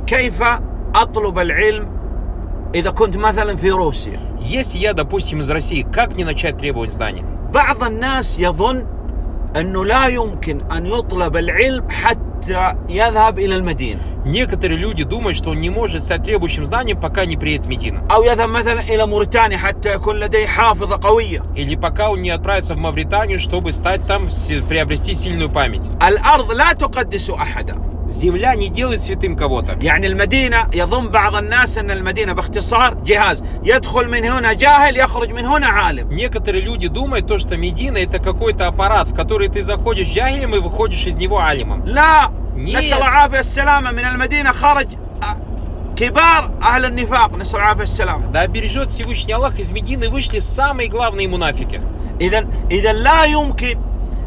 كيف أطلب العلم إذا كنت مثلا في روسيا؟ Если я, допустим, из России, как не начать требовать знаний? بعض الناس يظن أنه لا يمكن أن يطلب العلم حتى يذهب إلى المدينة. Некоторые люди думают, что он не может стать требующим знанием, пока не приедет в Медину. أو يذهب مثلا إلى موريتانيا حتى يكون لديه حافظة قوية. Или пока он не отправится в Мавританию, чтобы стать там, приобрести сильную память. الأرض لا تقدس أحدا. Земля не делает святым кого-то. يعني المدينة يظن بعض الناس أن المدينة باختصار جهاز يدخل من هنا جاهل يخرج من هنا عالم. Некоторые люди думают, что Медина это какой-то аппарат, в который ты заходишь джахилем и выходишь из него алимом. لا. Нет. نسأل العافية السلامة. من المدينة خرج كبار أهل النفاق. نسأل العافية السلامة. Да бережет Всевышний Аллах, из Медины вышли самые главные мунафики. إذا لا يمكن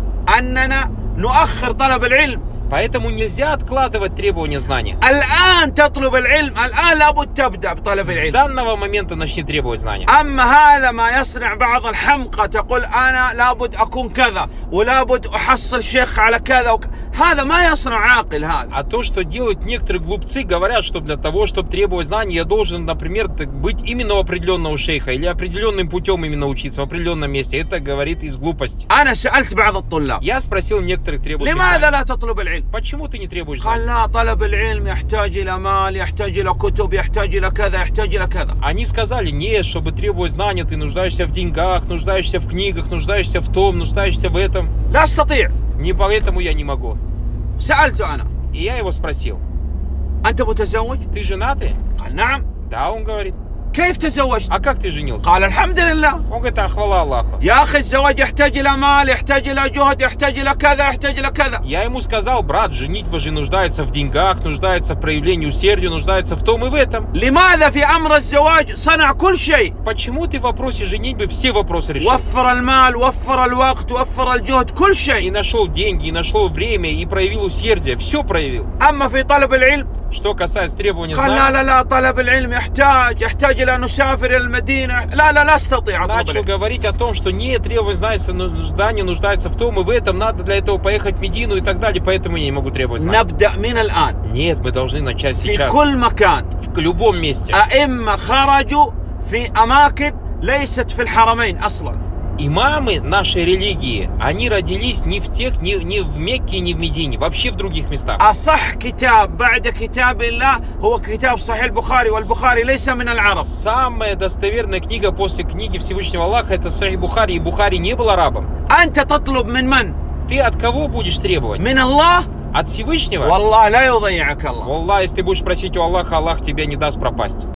أننا نؤخر طلب العلم. Поэтому нельзя откладывать требования знания. الآن تطلب العلم. الآن لابد تبدأ بطلب العلم. С данного момента начни требовать знания. أما هذا ما يصنع بعض الحمقى تقول أنا لابد أكون كذا ولابد أحصل شيخ على كذا هذا ما يصنع عاقل هذا. А то, что делают некоторые глупцы, говорят, что для того, чтобы требовать знаний, я должен, например, быть именно у определенного шейха или определенным путем именно учиться в определенном месте. Это говорит из глупости. أنا سألت بعض الطلاب. Я спросил некоторых требующих لماذا знаний. لا تطلب العلم؟ Почему ты не требуешь قال знаний? لا طلب العلم يحتاج إلى مال يحتاج إلى كتب يحتاج إلى كذا يحتاج إلى كذا. Они сказали, нет, чтобы требовать знания, ты нуждаешься в деньгах, нуждаешься в книгах, нуждаешься в том, нуждаешься в этом. لا أستطيع. Не поэтому я не могу. سألت أنا. И я его спросил, أنت متزوج؟ ты женатый? قال نعم. Да, он говорит. كيف تزوجت؟ А как ты женился? قال الحمد لله. Он говорит, а хвала Аллаху. يا أخي الزواج يحتاج إلى مال يحتاج إلى جهد يحتاج إلى كذا يحتاج إلى كذا. Я ему сказал, брат, женитьба же нуждается в деньгах, нуждается в проявлении усердия, нуждается в том и в этом. لماذا في أمر الزواج صنع كل شيء؟ Почему ты в вопросе женитьбы все вопросы решил? وفر المال وفر الوقت وفر الجهد كل И شيء. нашел деньги, и нашел время, и проявил усердие, все проявил. أما في طلب العلم Что касается требования قال لا знаний, لا لا طلب العلم يحتاج إلى نسافر إلى المدينة لا أستطيع أطلب начал العلم. говорить о том, что нет, требования знания нуждается в том и в этом, надо для этого поехать в Медину и так далее, поэтому я не могу требовать знаний. نبدأ من الآن. Нет, мы должны начать في сейчас, كل مكان. в любом месте. أئمة خرجوا في أماكن ليست في الحرمين أصلا. Имамы нашей религии, они родились не в Мекке, не в Медине, вообще в других местах. أصح كتاب بعد كتاب الله هو كتاب صحيح البخاري والبخاري ليس من العرب. Самая достоверная книга после книги Всевышнего Аллаха это Сахих Бухари, и Бухари не был арабом. أنت تطلب من من؟ Ты от кого будешь требовать? من الله. От Всевышнего? والله لا يضيعك الله. Аллах, если ты будешь просить у Аллаха, Аллах тебя не даст пропасть.